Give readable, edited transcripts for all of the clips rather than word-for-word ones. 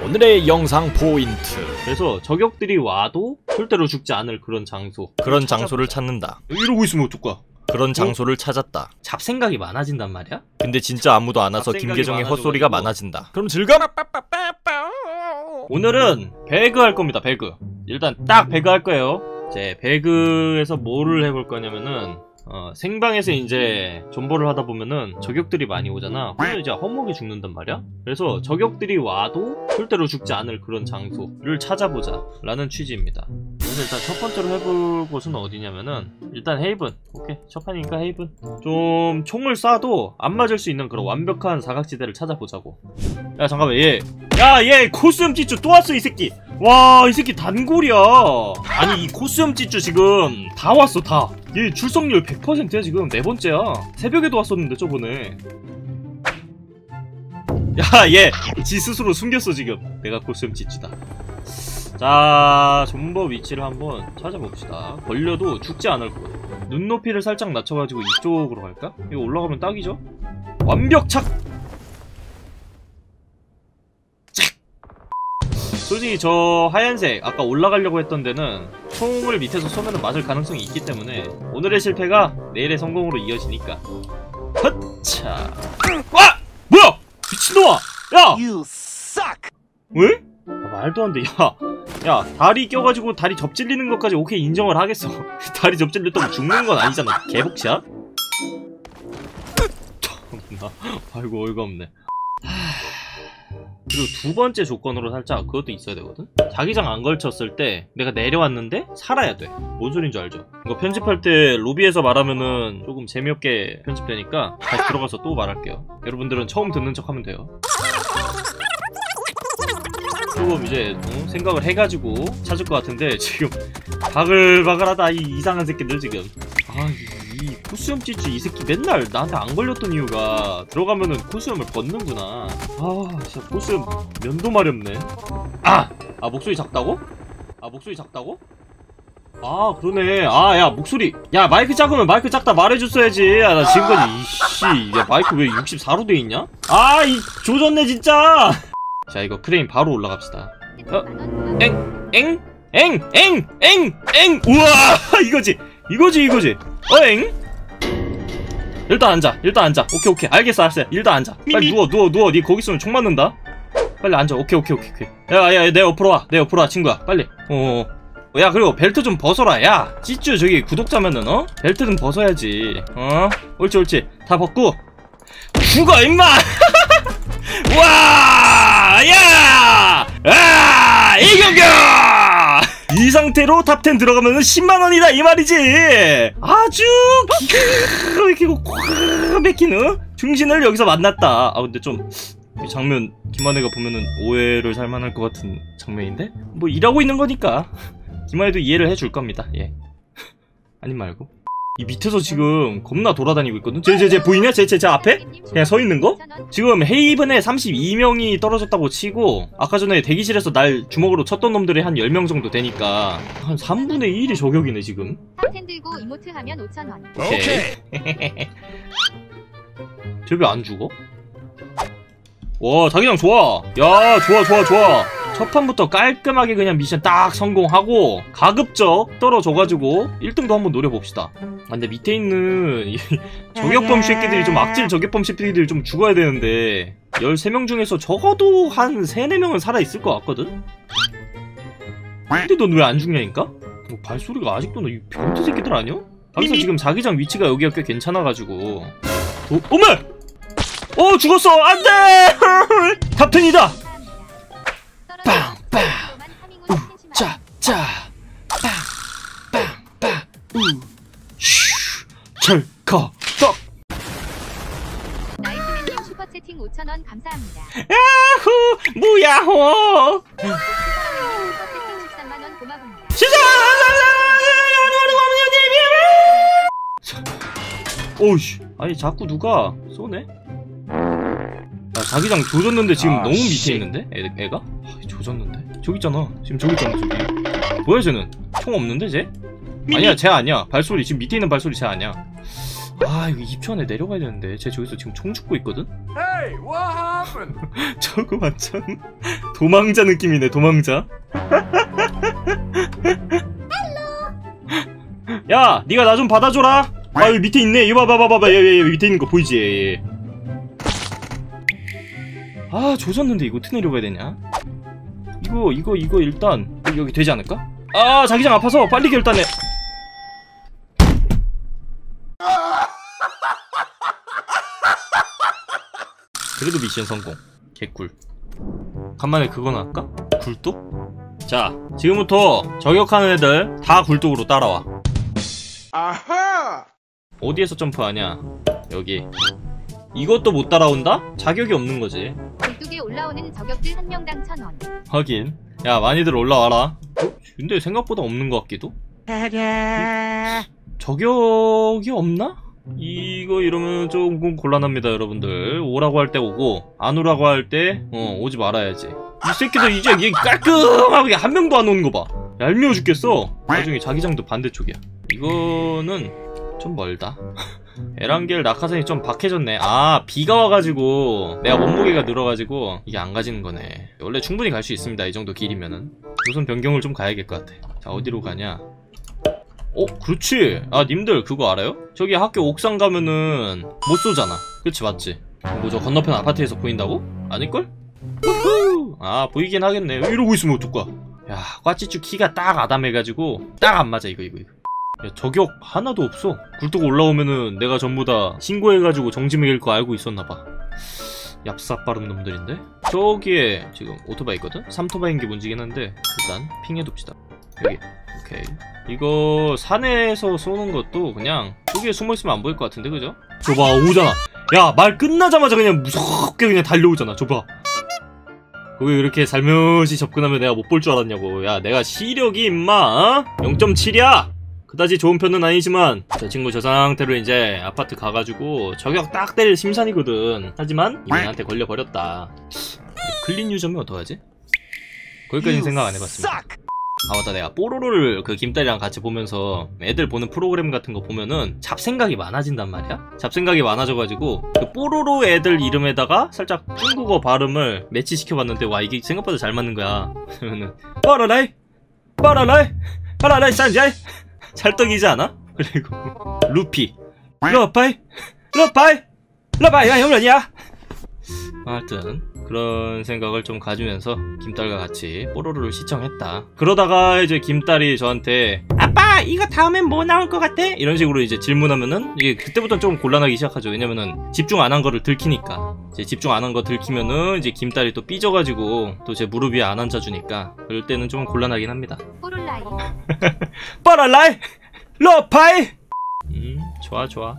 오늘의 영상 포인트. 그래서 저격들이 와도 절대로 죽지 않을 그런 장소. 그런 장소를 찾는다. 이러고 있으면 어떡하? 그런 장소를 찾았다. 잡생각이 많아진단 말이야? 근데 진짜 아무도 안 와서 김계정의 헛소리가 많아진다. 그럼 즐거움! 오늘은 배그 할 겁니다. 배그. 일단 딱 배그 할 거예요. 이제 배그에서 뭐를 해볼 거냐면은 생방에서 이제 존버를 하다 보면은 저격들이 많이 오잖아. 그러면 이제 허무하게 죽는단 말이야. 그래서 저격들이 와도 절대로 죽지 않을 그런 장소를 찾아보자 라는 취지입니다. 그래서 일단 첫 번째로 해볼 곳은 어디냐면은 일단 헤이븐. 오케이, 첫 판이니까 헤이븐. 좀 총을 쏴도 안 맞을 수 있는 그런 완벽한 사각지대를 찾아보자고. 야 잠깐만, 얘 코스염 찌쭈 또 왔어 이 새끼. 와, 이 새끼 단골이야. 아니 이 코스염 찌쭈 지금 다 왔어 다. 얘 출석률 100%야 지금. 네 번째야. 새벽에도 왔었는데 저번에. 야, 얘 지 스스로 숨겼어 지금. 내가 코스염 찌쭈다. 자, 존버 위치를 한번 찾아봅시다. 걸려도 죽지 않을 것. 눈높이를 살짝 낮춰가지고 이쪽으로 갈까? 이거 올라가면 딱이죠? 완벽착! 솔직히 저 하얀색 아까 올라가려고 했던 데는 총을 밑에서 쏘면 맞을 가능성이 있기 때문에 오늘의 실패가 내일의 성공으로 이어지니까. 헛차. 와! 뭐야! 미친놈아! 야! You suck! 왜? 말도 안 돼. 야, 다리 껴가지고 다리 접질리는 것까지 오케이 인정을 하겠어. 다리 접질렸다고 죽는 건 아니잖아. 개복샷? 아이고, 어이가 없네. 그리고 두 번째 조건으로 살짝 그것도 있어야 되거든? 자기장 안 걸쳤을 때 내가 내려왔는데 살아야 돼. 뭔 소린 줄 알죠? 이거 편집할 때 로비에서 말하면은 조금 재미없게 편집되니까 다시 들어가서 또 말할게요. 여러분들은 처음 듣는 척 하면 돼요. 조금 이제 생각을 해가지고 찾을 것 같은데 지금 바글바글하다 이 이상한 새끼들 지금. 아, 이 코스염 찌쭈 이 새끼 맨날 나한테 안 걸렸던 이유가 들어가면은 코스염을 벗는구나. 아, 진짜 코스염 면도 마렵네. 아, 목소리 작다고? 아, 목소리 작다고? 아, 그러네. 아, 야, 목소리. 야, 마이크 작으면 마이크 작다 말해줬어야지. 야, 나 지금까지 이씨, 야, 마이크 왜 64로 돼 있냐? 아, 이 조졌네 진짜. 자, 이거 크레인 바로 올라갑시다. 엥. 우와, 이거지. 엥? 일단 앉아. 오케이. 알겠어. 일단 앉아. 빨리 누워. 니 거기 있으면 총 맞는다. 빨리 앉아. 오케이. 야, 내 옆으로 와, 친구야. 빨리. 야, 그리고 벨트 좀 벗어라. 야, 찌쭈 저기 구독자면은 벨트 좀 벗어야지. 옳지. 다 벗고 죽어 임마. 와! 야! 아! 이경규! 이 상태로 탑10 들어가면은 10만원이다 이 말이지. 아주 기가 막히고 꽉 막히는 중신을 여기서 만났다. 아, 근데 좀 이 장면 김한혜가 보면은 오해를 살만할 것 같은 장면인데? 뭐 일하고 있는 거니까 김한혜도 이해를 해줄 겁니다. 예. 아님 말고. 이 밑에서 지금 겁나 돌아다니고 있거든? 쟤 보이냐? 쟤 앞에? 그냥 서 있는 거? 지금 헤이븐에 32명이 떨어졌다고 치고 아까 전에 대기실에서 날 주먹으로 쳤던 놈들이 한 10명 정도 되니까 한 3분의 1이 저격이네 지금. 탑10 들고 이모트 하면 5,000원. 오케이. 쟤 왜 안 죽어? 와, 자기장 좋아. 야, 좋아. 첫 판부터 깔끔하게 그냥 미션 딱 성공하고 가급적 떨어져가지고 1등도 한번 노려봅시다. 아, 근데 밑에 있는 저격범 새끼들이 좀 악질 저격범 새끼들이 좀 죽어야 되는데 13명 중에서 적어도 한 3-4명은 살아있을 것 같거든? 근데 넌 왜 안 죽냐니까? 발소리가 아직도 이 변태 새끼들 아니야? 여기서 지금 자기장 위치가 여기가 꽤 괜찮아가지고 어메! 죽었어! 안돼! 탑10이다! 빵빵! 빵빵! 슈! 철커! 떡! 나이트맨님 슈퍼채팅 5,000원 감사합니다. 야호! 무야호! 슈퍼채팅 13만원 고마봅니다. 오우씨, 아니 자꾸 누가 쏘네? 야, 자기장 조졌는데 지금 너무 밑에 있는데? 애가? 조졌는데? 저기 있잖아. 지금 저기 있잖아, 저기. 뭐야 쟤는? 총 없는데 쟤? 아니야, 쟤 아니야. 발소리, 지금 밑에 있는 발소리 쟤 아니야. 아, 이거 2초 안에 내려가야 되는데 쟤 저기서 지금 총 죽고 있거든? 저거 완전 도망자 느낌이네. 도망자. 야, 니가 나 좀 받아줘라. 아, 여기 밑에 있네. 이거 봐봐. 얘 밑에 있는 거 보이지? 얘. 아, 조졌는데 이거 어떻게 내려가야 되냐? 이거 일단 여기 되지 않을까? 아, 자기장 아파서 빨리 결단해. 그래도 미션 성공. 개꿀. 간만에 그거나 할까? 굴뚝? 자, 지금부터 저격하는 애들 다 굴뚝으로 따라와. 아하! 어디에서 점프하냐? 여기. 이것도 못 따라온다? 자격이 없는 거지. 굴뚝에 올라오는 저격들 1명당 1,000원. 하긴. 야, 많이들 올라와라. 근데 생각보다 없는 것 같기도? 저격이 없나? 이거 이러면 조금 곤란합니다, 여러분들. 오라고 할 때 오고, 안 오라고 할 때, 오지 말아야지. 이 새끼들 이제 얘 깔끔하게 한 명도 안 오는 거 봐. 얄미워 죽겠어. 나중에 자기장도 반대쪽이야. 이거는 좀 멀다. 에란겔 낙하산이 좀 박해졌네. 아, 비가 와가지고 내가 몸무게가 늘어가지고 이게 안 가지는 거네. 원래 충분히 갈 수 있습니다, 이 정도 길이면은. 우선 변경을 좀 가야겠 것 같아. 자, 어디로 가냐? 그렇지. 아, 님들 그거 알아요? 저기 학교 옥상 가면은 못 쏘잖아. 그치, 맞지? 뭐 저 건너편 아파트에서 보인다고? 아닐걸? 우후! 아, 보이긴 하겠네. 이러고 있으면 어떡까? 야, 꽈찌쭈 키가 딱 아담해가지고 딱 안 맞아. 이거. 야, 저격 하나도 없어. 굴뚝 올라오면은 내가 전부 다 신고해가지고 정지 매길 거 알고 있었나봐. 얍삽 빠른 놈들인데? 저기에 지금 오토바이 있거든? 3토바이인 게 문제긴 한데 일단 핑해둡시다. 여기. 오케이. 이거 산에서 쏘는 것도 그냥 여기에 숨어있으면 안 보일 것 같은데, 그죠? 저봐, 오잖아. 야, 말 끝나자마자 그냥 무섭게 그냥 달려오잖아. 저봐. 거기 이렇게 살며시 접근하면 내가 못 볼 줄 알았냐고. 야, 내가 시력이 임마 0.7이야 그다지 좋은 편은 아니지만 저 친구 저 상태로 이제 아파트 가가지고 저격 딱 때릴 심산이거든. 하지만 이민한테 걸려버렸다. 클린 유저면 어떡하지? 거기까지는 생각 안 해봤습니다. 아, 맞다. 내가 뽀로로를 그 김딸이랑 같이 보면서 애들 보는 프로그램 같은 거 보면은 잡생각이 많아진단 말이야? 잡생각이 많아져가지고 그 뽀로로 애들 이름에다가 살짝 중국어 발음을 매치시켜봤는데 와, 이게 생각보다 잘 맞는 거야. 그러면은 뽀로라이 산자이 찰떡이지 않아? 그리고 루피 러파이 야, 형련이야. 하여튼 그런 생각을 좀 가지면서 김딸과 같이 뽀로로를 시청했다. 그러다가 이제 김딸이 저한테 아빠 이거 다음엔 뭐 나올 것 같아? 이런 식으로 이제 질문하면은 이게 그때부터 조금 곤란하기 시작하죠. 왜냐면은 집중 안 한 거를 들키니까. 이제 집중 안 한 거 들키면은 이제 김딸이 또 삐져가지고 또 제 무릎 위에 안 앉아주니까 그럴 때는 좀 곤란하긴 합니다. 뽀롤라이. 뽀롤라이 러파이. 좋아.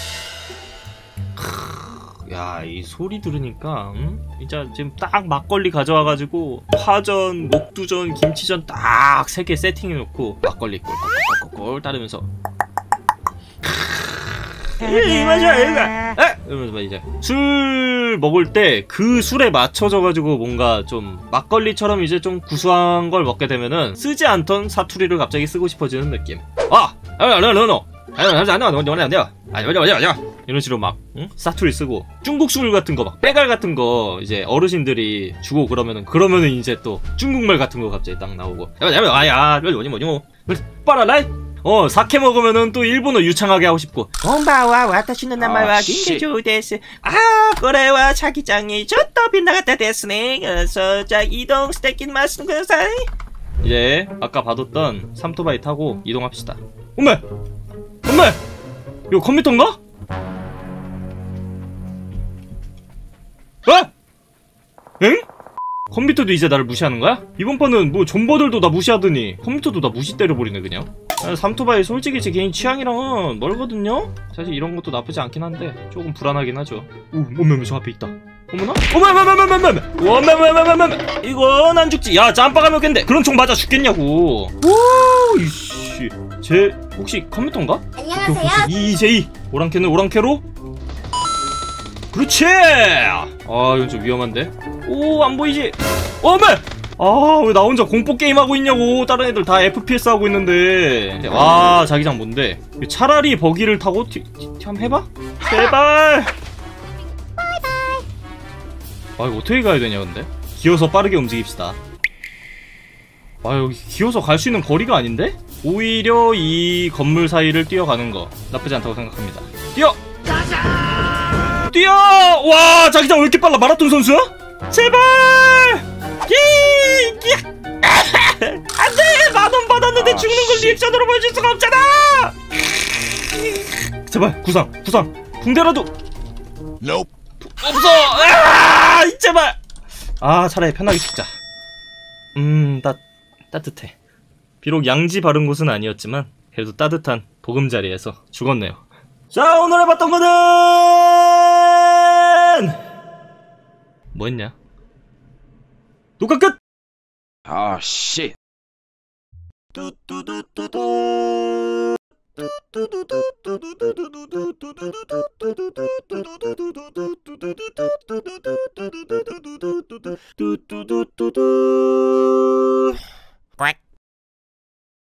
야, 이 소리 들으니까 진짜 지금 딱 막걸리 가져와가지고 파전, 목두전, 김치전 딱 3개 세팅해놓고 막걸리 꼴꼴꼴꼴 따르면서 이러면서 이제 술 먹을 때 그 술에 맞춰져가지고 뭔가 좀 막걸리처럼 이제 좀 구수한 걸 먹게 되면은 쓰지 않던 사투리를 갑자기 쓰고 싶어지는 느낌. 이런 식으로 막 사투리 쓰고 중국 술 같은 거 막 빼갈 같은 거 이제 어르신들이 주고 그러면은 이제 또 중국말 같은 거 갑자기 딱 나오고 빠라라이 사케 먹으면은 또 일본어 유창하게 하고 싶고 곤바와 와타시노 나마와 긴게조 데스 그래와 자기장이 저또 빗나갔다 데스네. 그래서 자 이동 스테킨 마스는 그사이 이제 아까 봐뒀던 삼토바이 타고 이동합시다. 엄마 이거 컴퓨터인가? 엥? 컴퓨터도 이제 나를 무시하는 거야? 이번 판은 뭐 존버들도 나 무시하더니 컴퓨터도 나 무시 때려버리네 그냥. 삼토바이 솔직히 제 개인 취향이랑은 멀거든요? 사실 이런 것도 나쁘지 않긴 한데 조금 불안하긴 하죠. 어머 저 앞에 있다. 어머나? 어머 이건 안 죽지. 야, 짬바가면 겠네. 그런 총 맞아 죽겠냐고. 오 이씨 쟤 혹시 컴퓨터인가? 안녕하세요. 이제이 오랑캐는 오랑캐로? 그렇지! 이건 좀 위험한데? 안 보이지? 어메! 왜 나 혼자 공포게임 하고 있냐고. 다른 애들 다 FPS 하고 있는데. 와, 자기장 뭔데? 차라리 버기를 타고 한번 해봐? 제발! 아 이거 어떻게 가야 되냐 근데? 기어서 빠르게 움직입시다. 아 여기 기어서 갈 수 있는 거리가 아닌데? 오히려 이 건물 사이를 뛰어가는 거 나쁘지 않다고 생각합니다. 뛰어! 뛰어! 와 자기장 왜 이렇게 빨라? 마라톤 선수야? 제발! 안돼! 만원 받았는데 죽는 걸 리액션으로 보여줄 수가 없잖아! 제발 구상 붕대라도 없어! 제발! 차라리 편하게 죽자. 따뜻해. 비록 양지 바른 곳은 아니었지만 그래도 따뜻한 보금자리에서 죽었네요. 자 오늘 해봤던 거는 뭐였냐? 녹화 끝! Oh shit.